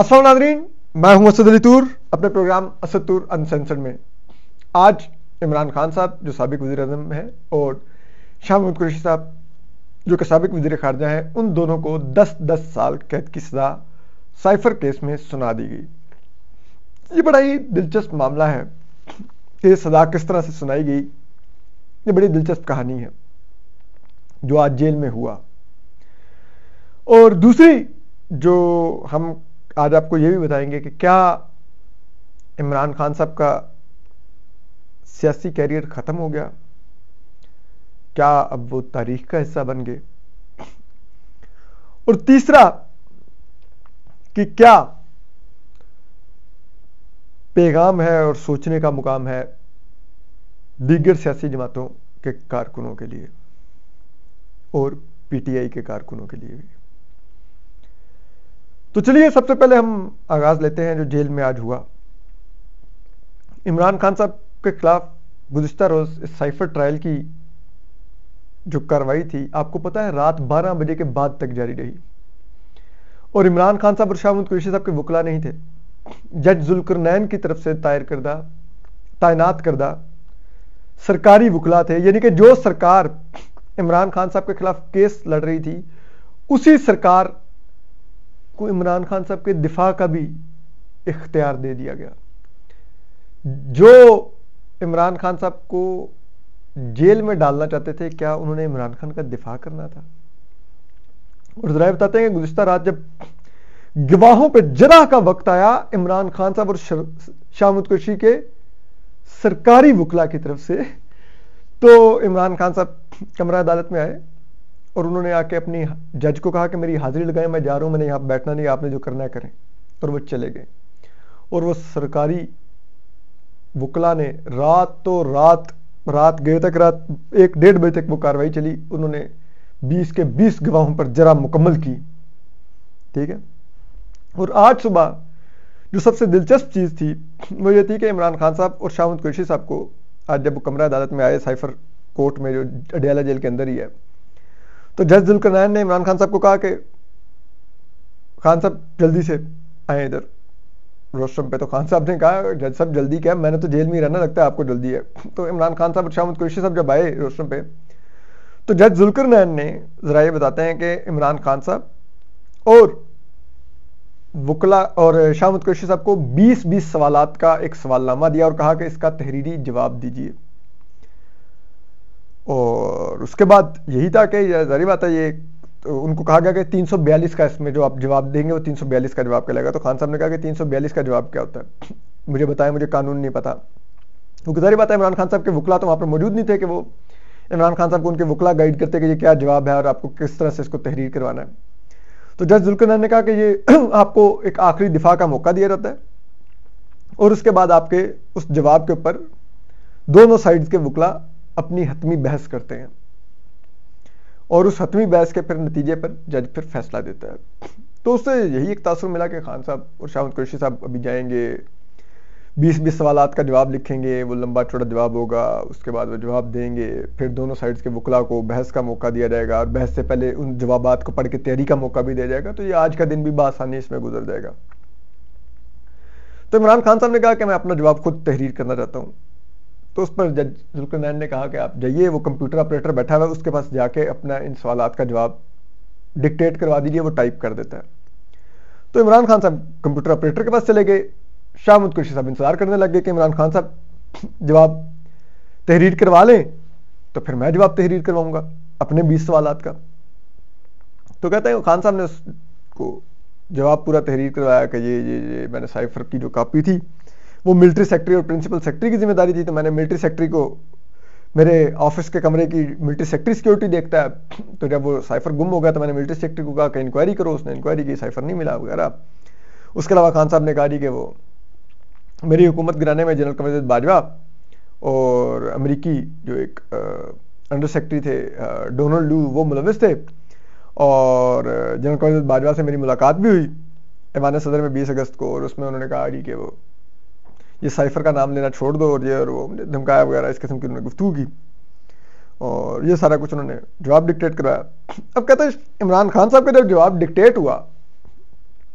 अस्सलाम नाज़रीन, मैं हूं असद अली तूर अपने प्रोग्राम असद तूर अनसेंसर्ड में। आज इमरान खान साहब जो साबिक वज़ीर आज़म हैं और शाह महमूद कुरैशी साहब जो कि साबिक वज़ीर ख़ारजा हैं, उन दोनों को 10-10 साल कैद की सज़ा साइफर केस में सुना दी गई। ये बड़ा ही दिलचस्प मामला है कि ये सज़ा किस तरह से सुनाई गई। ये बड़ी दिलचस्प कहानी है जो आज जेल में हुआ। और दूसरी जो हम आज आपको ये भी बताएंगे कि क्या इमरान खान साहब का सियासी कैरियर खत्म हो गया, क्या अब वो तारीख का हिस्सा बन गए। और तीसरा कि क्या पैगाम है और सोचने का मुकाम है दीगर सियासी जमातों के कारकुनों के लिए और पीटीआई के कारकुनों के लिए भी। तो चलिए सबसे पहले हम आगाज लेते हैं जो जेल में आज हुआ। इमरान खान साहब के खिलाफ गुज़िश्ता रोज इस साइफर ट्रायल की जो कार्रवाई थी, आपको पता है रात 12 बजे के बाद तक जारी रही और इमरान खान साहब और शाह महमूद कुरैशी साहब के वकला नहीं थे। जज जुल्करनैन की तरफ से तैनात करदा सरकारी वकला थे, यानी कि जो सरकार इमरान खान साहब के खिलाफ केस लड़ रही थी उसी सरकार को इमरान खान साहब के दिफा का भी इख्तियार दे दिया गया। जो इमरान खान साहब को जेल में डालना चाहते थे, क्या उन्होंने इमरान खान का दिफा करना था? और जरा बताते हैं कि गुज़िश्ता रात जब गवाहों पे जरा का वक्त आया, इमरान खान साहब और शाह महमूद कुरैशी के सरकारी वकला की तरफ से, तो इमरान खान साहब कमरा अदालत में आए और उन्होंने आके अपनी जज को कहा कि मेरी हाजिरी लगाएं, मैं जा रहा हूं, मैंने यहां बैठना नहीं, आपने जो करना है करें। और वो चले गए और वो सरकारी वकला ने रात गए तक, रात 1-1:30 बजे तक वो कार्रवाई चली। उन्होंने 20 के 20 गवाहों पर जरा मुकम्मल की, ठीक है। और आज सुबह जो सबसे दिलचस्प चीज थी वो ये थी कि इमरान खान साहब और शाह महमूद कुरैशी साहब को आज जब वो कमरा अदालत में आए, साइफर कोर्ट में जो अडियाला जेल के अंदर ही है, तो जज जुल्करनैन ने इमरान खान साहब को कहा कि खान साहब जल्दी से आए इधर रोस्ट्रम पे। तो खान साहब ने कहा जज साहब जल्दी क्या, मैंने तो जेल में ही रहना, लगता है आपको जल्दी है। तो इमरान खान साहब और शाह महमूद कुरैशी साहब जब आए रोस्ट्रम पे, तो जज जुल्करनैन ने जरा ये बताते हैं कि इमरान खान साहब और वकला और शाह महमूद कुरैशी साहब को 20-20 सवालात का एक सवालनामा दिया और कहा कि इसका तहरीरी जवाब दीजिए। और उसके बाद यही था कि जारी बात है, ये तो उनको कहा गया कि 342 का इसमें जो आप जवाब देंगे वो 342 का जवाब कहलाएगा। तो खान साहब ने कहा कि 342 का जवाब क्या होता है, मुझे बताएं, मुझे कानून नहीं पता। क्योंकि जारी बात है इमरान खान साहब के वकला तो वहां पर मौजूद नहीं थे कि वो इमरान खान साहब को उनके वकला गाइड करते कि ये क्या जवाब है और आपको किस तरह से इसको तहरीर करवाना है। तो जज जुल्करनैन ने कहा कि ये आपको एक आखिरी दिफा का मौका दिया जाता है और उसके बाद आपके उस जवाब के ऊपर दोनों साइड्स के वकला अपनी हतमी बहस करते हैं और उस हतमी बहस के फिर नतीजे पर जज फिर फैसला देता है। तो उससे यही एक तासुर मिला कि खान साहब और शाह महमूद कुरैशी साहब अभी जाएंगे, 20-20 सवालात का जवाब लिखेंगे, वो लंबा चौड़ा जवाब होगा, उसके बाद वो जवाब देंगे, फिर दोनों साइड्स के वकला को बहस का मौका दिया जाएगा और बहस से पहले उन जवाबात को पढ़ के तैयारी का मौका भी दिया जाएगा। तो ये आज का दिन भी बआसानी इसमें गुजर जाएगा। तो इमरान खान साहब ने कहा कि मैं अपना जवाब खुद तहरीर करना चाहता हूँ। तो उस पर जज जुल्करनैन ने कहा कि आप जाइए, वो कंप्यूटर ऑपरेटर बैठा हुआ है, उसके पास जाके अपना इन सवालात का जवाब डिक्टेट करवा दीजिए, वो टाइप कर देता है। तो इमरान खान साहब कंप्यूटर ऑपरेटर के पास चले गए। शाह महमूद कुरैशी साहब इंतजार करने लग गए कि इमरान खान साहब जवाब तहरीर करवा लें तो फिर मैं जवाब तहरीर करवाऊंगा अपने 20 सवालात का। तो कहते हैं खान साहब ने उसको जवाब पूरा तहरीर करवाया कि ये मैंने साइफर की जो कॉपी थी वो मिलिट्री सेक्रेटरी और प्रिंसिपल सेक्रेटरी की जिम्मेदारी थी। तो मैंने मिलिट्री सेक्रेटरी को, मेरे ऑफिस के कमरे की मिलिट्री सेक्रेटरी सिक्योरिटी देखता है, तो जब वो साइफर गुम हो गया तो मैंने मिलिट्री सेक्रेटरी को कहा कि इंक्वायरी करो। उसने इंक्वायरी की, साइफर नहीं मिला वगैरह। उसके अलावा खान साहब ने कहा कि वो मेरी हुकूमत गिराने में जनरल कमर बाजवा और अमरीकी जो एक अंडर सेक्रेटरी थे डोनाल्ड लू, वो मुलविस थे और जनरल कमर बाजवा से मेरी मुलाकात भी हुई ऐवान सदर में 20 अगस्त को। और उसमें उन्होंने कहा कि वो ये साइफर का नाम लेना छोड़ दो और ये, और वो मुझे धमकाया वगैरह, इस किस्म की उन्होंने गुफ्तगू की और ये सारा कुछ उन्होंने जवाब डिक्टेट करवाया। अब कहते हैं इमरान खान साहब का जब जवाब डिक्टेट हुआ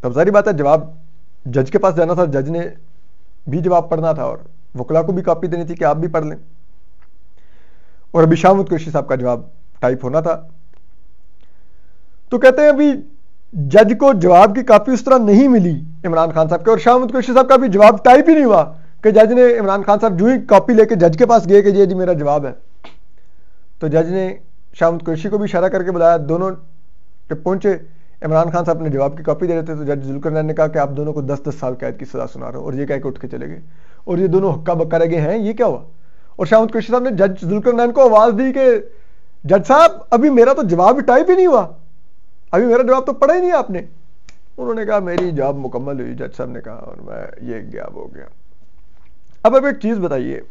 तब सारी बात है जवाब जज के पास जाना था, जज ने भी जवाब पढ़ना था और वकला को भी कॉपी देनी थी कि आप भी पढ़ लें, और अभी शामुद कुरैशी साहब का जवाब टाइप होना था। तो कहते हैं अभी जज को जवाब की कॉपी उस तरह नहीं मिली इमरान खान साहब के, और शामुद कुरैशी साहब का भी जवाब टाइप ही नहीं हुआ कि जज ने इमरान खान साहब जो ही कॉपी लेके जज के पास गए कि ये जी मेरा जवाब है, तो जज ने शामुद कुरैशी को भी इशारा करके बुलाया, दोनों जब पहुंचे इमरान खान साहब अपने जवाब की कॉपी दे रहे थे तो जज जुल्फिकार ने कहा कि आप दोनों को 10-10 साल कैद की सजा सुना रहा हूं, और ये कह के उठ के चले गए, और ये दोनों हक्का बक्का रह गए हैं ये क्या हुआ। और शामुद कुरैशी साहब ने जज जुल्फिकार को आवाज दी कि जज साहब अभी मेरा तो जवाब टाइप ही नहीं हुआ, अभी मेरा जवाब तो पढ़ा ही नहीं आपने। उन्होंने कहा मेरी जॉब मुकम्मल हुई, जज साहब ने कहा, और मैं ये गयाब हो गया। अब एक चीज बताइए,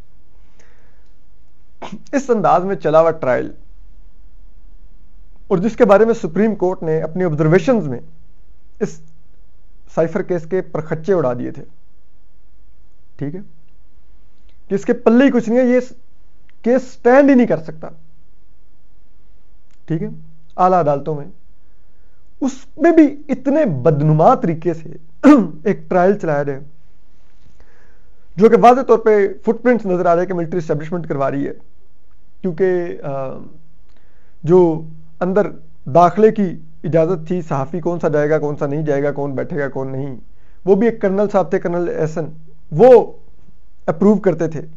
इस अंदाज में चला हुआ ट्रायल और जिसके बारे में सुप्रीम कोर्ट ने अपनी ऑब्जर्वेशंस में इस साइफर केस के परखच्चे उड़ा दिए थे, ठीक है, कि इसके पल्ले ही कुछ नहीं है, ये केस स्टैंड ही नहीं कर सकता, ठीक है, आला अदालतों में, उसमें भी इतने बदनुमा तरीके से एक ट्रायल चलाया जाए जो कि वाज़ेह तौर पे फुटप्रिंट्स नजर आ रहे हैं कि मिलिट्री एस्टेब्लिशमेंट करवा रही है, क्योंकि जो अंदर दाखिले की इजाजत थी, सहाफ़ी कौन सा जाएगा कौन सा नहीं जाएगा, कौन बैठेगा कौन नहीं, वो भी एक कर्नल साहब थे, कर्नल एहसन, वो अप्रूव करते थे।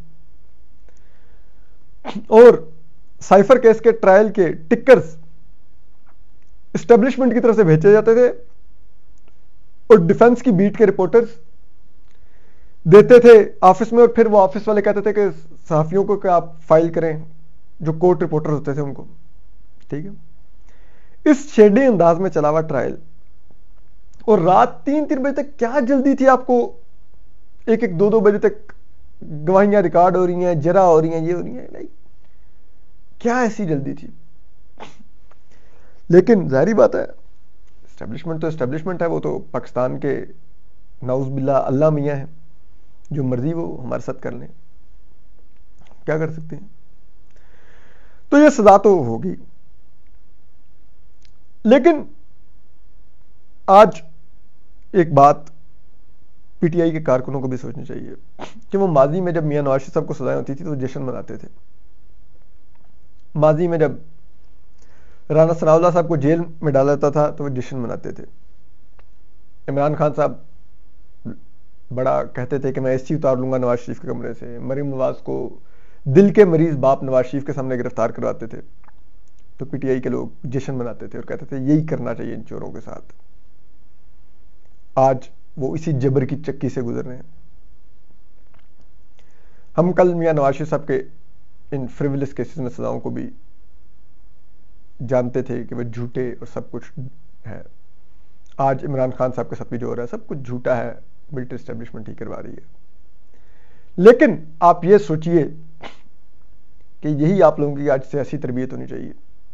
और साइफर केस के ट्रायल के टिकर्स एस्टेब्लिशमेंट की तरफ से भेजे जाते थे और डिफेंस की बीट के रिपोर्टर्स देते थे ऑफिस में, और फिर वो ऑफिस वाले कहते थे कि सहाफियों को कि आप फाइल करें, जो कोर्ट रिपोर्टर होते थे उनको, ठीक है। इस शेडी अंदाज में चला हुआ ट्रायल, और रात 3-3 बजे तक क्या जल्दी थी आपको, 1-1, 2-2 बजे तक गवाहियां रिकॉर्ड हो रही हैं, जरा हो रही हैं, ये हो रही हैं, नहीं क्या ऐसी जल्दी थी। लेकिन जाहिर बात है एस्टेब्लिशमेंट तो एस्टेब्लिशमेंट है, वो तो पाकिस्तान के नाउज़ बिल्लाह अल्लाह मियाँ है, जो मर्जी वो हमारे साथ कर लें, क्या कर सकते हैं। तो ये सजा तो होगी, लेकिन आज एक बात पीटीआई के कारकुनों को भी सोचनी चाहिए कि वो माजी में जब मियां नवाज शरीफ साहब को सजाएं होती थी तो जश्न मनाते थे। माजी में जब राना सनाउल्लाह साहब को जेल में डाला जाता था तो वो जश्न मनाते थे। इमरान खान साहब बड़ा कहते थे कि मैं एसी उतार लूंगा नवाज शरीफ के कमरे से। मरीम नवाज को दिल के मरीज बाप नवाज शरीफ के सामने गिरफ्तार करवाते थे तो पीटीआई के लोग जश्न मनाते थे और कहते थे यही करना चाहिए इन चोरों के साथ। आज वो इसी जबर की चक्की से गुजर रहे हैं। हम कल मियां नवाज शरीफ साहब के इन फ्रिवलेस केसेस में सजाओं को भी जानते थे कि वह झूठे और सब कुछ है। आज इमरान खान साहब के साथ भी जो हो रहा है सब कुछ झूठा है, मिलिट्री एस्टेब्लिशमेंट ही करवा रही है। लेकिन आप ये सोचिए कि यही आप लोगों की आज सियासी तरबियत होनी चाहिए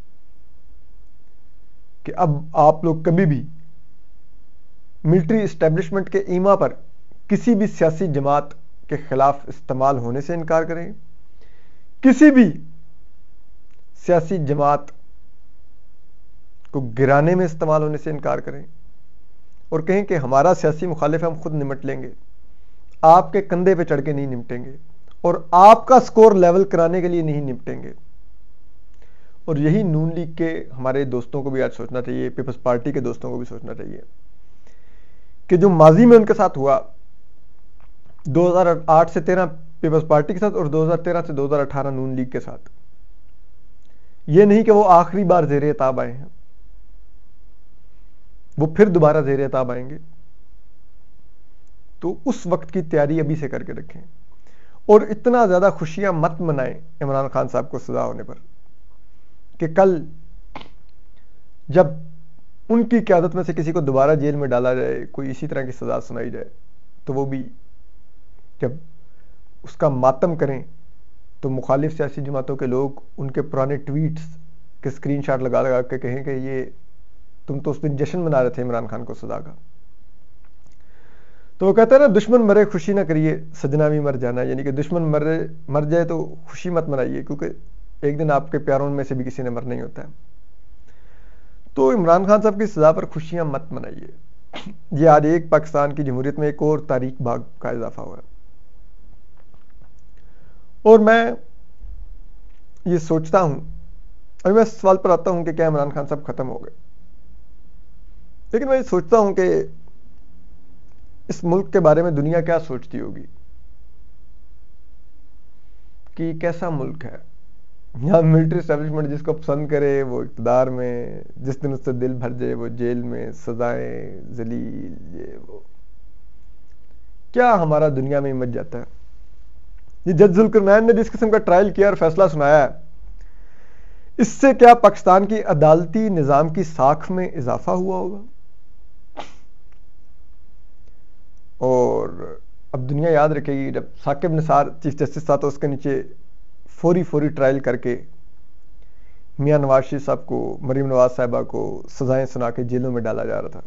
कि अब आप लोग कभी भी मिलिट्री एस्टेब्लिशमेंट के ईमा पर किसी भी सियासी जमात के खिलाफ इस्तेमाल होने से इनकार करें, किसी भी सियासी जमात को गिराने में इस्तेमाल होने से इनकार करें और कहें कि हमारा सियासी मुखालिफ है, हम खुद निमट लेंगे, आपके कंधे पे चढ़ के नहीं निपटेंगे और आपका स्कोर लेवल कराने के लिए नहीं निपटेंगे। और यही नून लीग के हमारे दोस्तों को भी आज सोचना चाहिए, पीपल्स पार्टी के दोस्तों को भी सोचना चाहिए कि जो माजी में उनके साथ हुआ 2008 से 13 पीपल्स पार्टी के साथ और 2013 से 2018 नून लीग के साथ, ये नहीं कि वो आखिरी बार ज़ेरे ताब आए हैं, वो फिर दोबारा ज़ेरे ताब आएंगे। तो उस वक्त की तैयारी अभी से करके रखें और इतना ज्यादा खुशियां मत मनाएं इमरान खान साहब को सजा होने पर कि कल जब उनकी क़यादत में से किसी को दोबारा जेल में डाला जाए, कोई इसी तरह की सजा सुनाई जाए, तो वो भी जब उसका मातम करें तो मुखालिफ सियासी जमातों के लोग उनके पुराने ट्वीट्स के स्क्रीनशॉट लगा लगा के कहें कि ये तुम तो उस दिन जश्न मना रहे थे इमरान खान को सजा का। तो वो कहते हैं ना, दुश्मन मरे खुशी ना करिए, सजना भी मर जाना, यानी कि दुश्मन मर जाए तो खुशी मत मनाइए, क्योंकि एक दिन आपके प्यारों में से भी किसी ने मरना ही होता है। तो इमरान खान साहब की सजा पर खुशियां मत मनाइए। ये आज एक पाकिस्तान की जमहूरियत में एक और तारीख भाग का इजाफा हुआ है। और मैं ये सोचता हूं, अभी मैं सवाल पर आता हूं कि क्या इमरान खान साहब खत्म हो गए, लेकिन मैं ये सोचता हूं कि इस मुल्क के बारे में दुनिया क्या सोचती होगी कि कैसा मुल्क है। यहाँ मिलिट्री एस्टेब्लिशमेंट जिसको पसंद करे वो इक़्तिदार में, जिस दिन उससे दिल भर जाए वो जेल में, सजाएं, जलील, ये वो। क्या हमारा दुनिया में मच जाता है। ये जज जुल्करनैन ने जिस किस्म का ट्रायल किया और फैसला सुनाया है, इससे क्या पाकिस्तान की अदालती निज़ाम की साख में इजाफा हुआ होगा। और अब दुनिया याद रखेगी जब साकिब निसार चीफ जस्टिस था तो उसके नीचे फौरी ट्रायल करके मियां नवाज शरीफ साहब को, मरीम नवाज साहिबा को सजाएं सुना के जेलों में डाला जा रहा था।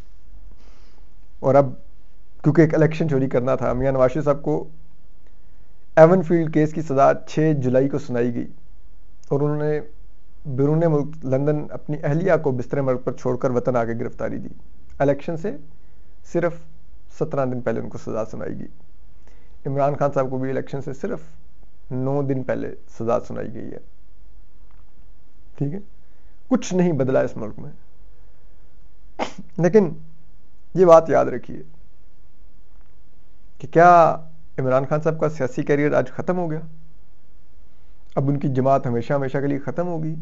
और अब क्योंकि एक इलेक्शन चोरी करना था, मियां नवाज शरीफ साहब को एवनफील्ड केस की सजा 6 जुलाई को सुनाई गई और उन्होंने बैरून मुल्क लंदन अपनी अहलिया को बिस्तर मर्ग पर छोड़कर वतन आके गिरफ्तारी दी। इलेक्शन से सिर्फ 17 दिन पहले उनको सजा सुनाई गई। इमरान खान साहब को भी इलेक्शन से सिर्फ 9 दिन पहले सजा सुनाई गई है। ठीक है, कुछ नहीं बदला इस मुल्क में। लेकिन ये बात याद रखिए कि क्या इमरान खान साहब का सियासी करियर आज खत्म हो गया, अब उनकी जमात हमेशा हमेशा के लिए खत्म होगी?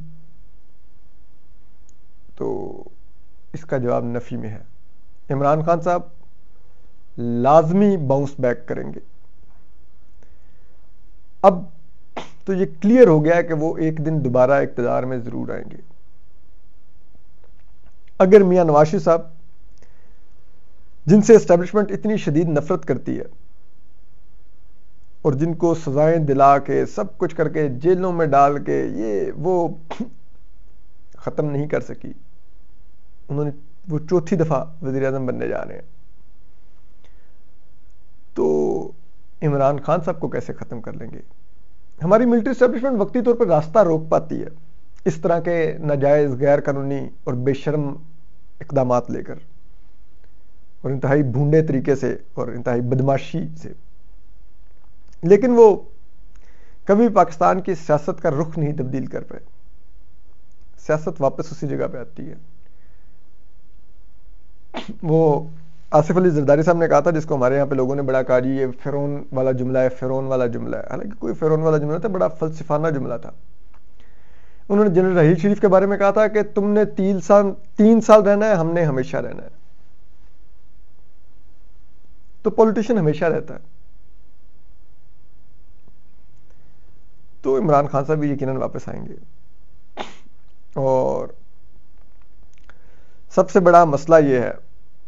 तो इसका जवाब नफी में है। इमरान खान साहब लाजमी बाउंस बैक करेंगे। अब तो ये क्लियर हो गया है कि वो एक दिन दोबारा इक़्तिदार में जरूर आएंगे। अगर मियां नवाज शरीफ साहब, जिनसे एस्टेब्लिशमेंट इतनी शदीद नफरत करती है और जिनको सजाएं दिला के सब कुछ करके जेलों में डाल के ये वो खत्म नहीं कर सकी, उन्होंने वो चौथी दफा वजीर आज़म बनने जा रहे हैं, तो इमरान खान साहब को कैसे खत्म कर लेंगे? हमारी मिलिट्री एस्टेब्लिशमेंट वक्ती तौर पर रास्ता रोक पाती है इस तरह के नाजायज, गैर कानूनी और बेशर्म इकदामात लेकर, और इंतहाई भूंडे तरीके से और इंतहाई बदमाशी से। लेकिन वो कभी पाकिस्तान की सियासत का रुख नहीं तब्दील कर पाए। सियासत वापस उसी जगह पे आती है। वो आसिफ अली जरदारी साहब ने कहा था, जिसको हमारे यहाँ पे लोगों ने बड़ा कहा जी ये फिरौन वाला जुमला है, फिरौन वाला जुमला है। हालांकि कोई फिरौन वाला जुमला था, बड़ा फलसफाना जुमला था। उन्होंने जनरल रहील शरीफ के बारे में कहा था कि तुमने 3 साल रहना है, हमने हमेशा रहना है। तो पॉलिटिशियन हमेशा रहता है। तो इमरान खान साहब भी यकीनन वापस आएंगे। और सबसे बड़ा मसला यह है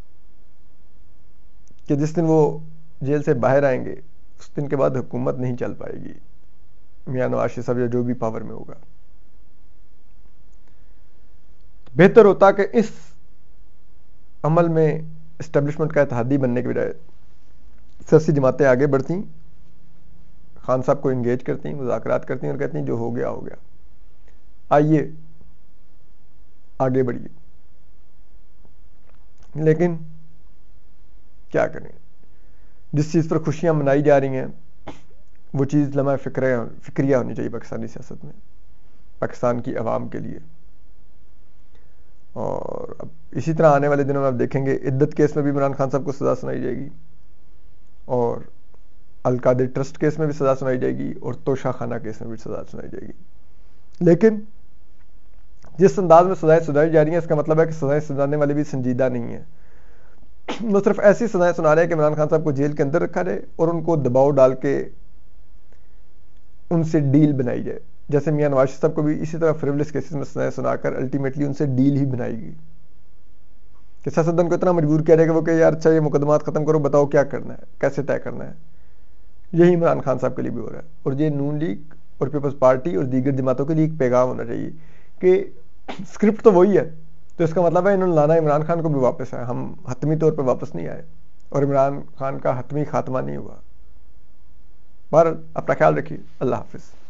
कि जिस दिन वो जेल से बाहर आएंगे उस दिन के बाद हुकूमत नहीं चल पाएगी, मियां नवाज शरीफ साहब या जो भी पावर में होगा। बेहतर होता कि इस अमल में एस्टेब्लिशमेंट का इत्तेहादी बनने के बजाय सियासी जमातें आगे बढ़ती, खान साहब को इंगेज करती, मुज़ाकरात करती और कहती जो हो गया हो गया, आइए आगे बढ़िए। लेकिन क्या करें, जिस चीज़ पर खुशियां मनाई जा रही हैं वो चीज़ लम्हा फिक्रिया होनी चाहिए पाकिस्तानी सियासत में, पाकिस्तान की आवाम के लिए। और अब इसी तरह आने वाले दिनों में आप देखेंगे इद्दत केस में भी इमरान खान साहब को सज़ा सुनाई जाएगी और अल-कादिर ट्रस्ट केस में भी सज़ा सुनाई जाएगी और तोशा खाना केस में भी सज़ा सुनाई जाएगी। लेकिन जिस अंदाज में सजाएं सुनाई जा रही हैं, इसका मतलब है कि सजाएं सुनाने वाले भी संजीदा नहीं है। वो सिर्फ ऐसी सजाएं सुना रहे हैं कि इमरान खान साहब को जेल के अंदर रखा जाए और उनको दबाव डाल के उनसे डील बनाई जाए। जैसे मियां नवाज शरीफ साहब को भी इसी तरह फ्रिवलेस केसेस में सजाएं सुनाकर अल्टीमेटली उनसे डील ही बनाएगी कि सियासतदान को इतना मजबूर किया जाएगा वो कि यार अच्छा ये मुकदमात खत्म करो, बताओ क्या करना है, कैसे तय करना है। यही इमरान खान साहब के लिए भी हो रहा है। और ये नून लीग और पीपल्स पार्टी और दीगर जमातों के लिए एक पैगाम होना चाहिए कि स्क्रिप्ट तो वही है, तो इसका मतलब है इन्होंने लाना इमरान खान को भी वापस है, हम हतमी तौर पर वापस नहीं आए और इमरान खान का हतमी खात्मा नहीं हुआ। बहरहाल अपना ख्याल रखिए। अल्लाह हाफिज।